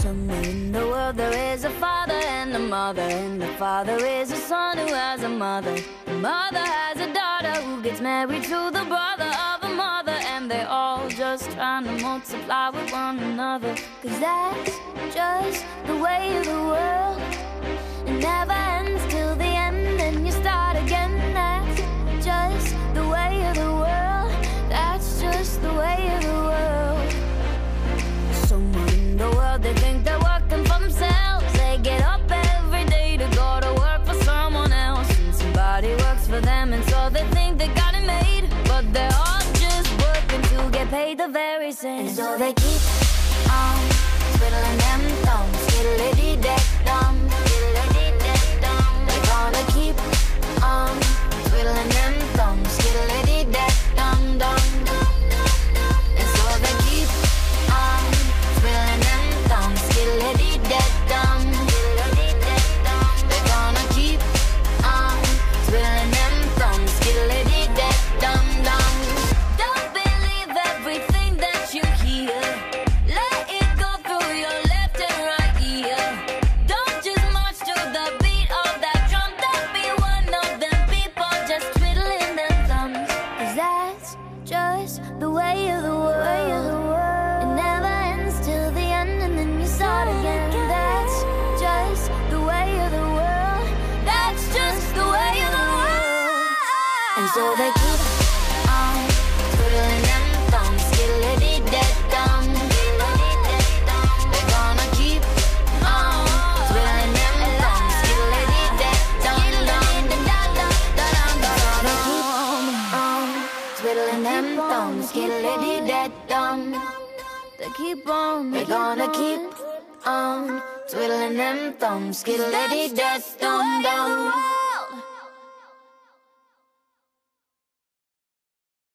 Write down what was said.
Somewhere in the world there is a father and a mother, and the father is a son who has a mother. The mother has a daughter who gets married to the brother of a mother, and they're all just trying to multiply with one another. 'Cause that's just the way of the world. It never ends till the end, and you start again. That's just the way of the world. That's just the way of the world. Somewhere in the world they think they're working for themselves. They get up every day to go to work for someone else, and somebody works for them, and so they think they got it made. But they're all just working to get paid the very same. And so they keep on twiddling them thumbs, skiddly-dee-dee-dum, skiddly-dee-dee-dum. They're gonna keep on twiddling them thumbs, skiddly-dee-dee-dum-dum. And so they keep on twiddling them thumbs, skiddly-dee-dee-dum, skiddly-dee-dee-dum. They're gonna keep on twiddling them thumbs, skiddly-dee-dee-dum-dum. Don't believe everything that you hear. Let it go through your left and right ear. Don't just march to the beat of that drum. Don't be one of them people just twiddling them thumbs. 'Cause that's just the way of the world. It never ends till the end, and then you start again. That's just the way of the world. That's just the way of the world. And so they keep on twiddling them thumbs, skiddly-dee-dee-dum, skiddly-dee-dee-dum. They're gonna keep on twiddling them thumbs, skiddly-dee-dee-dum, twiddling them thumbs, skiddly-dee-dee-dum. They keep on, they're gonna keep on twiddling them thumbs, skiddly-dee-dee-dum-dum.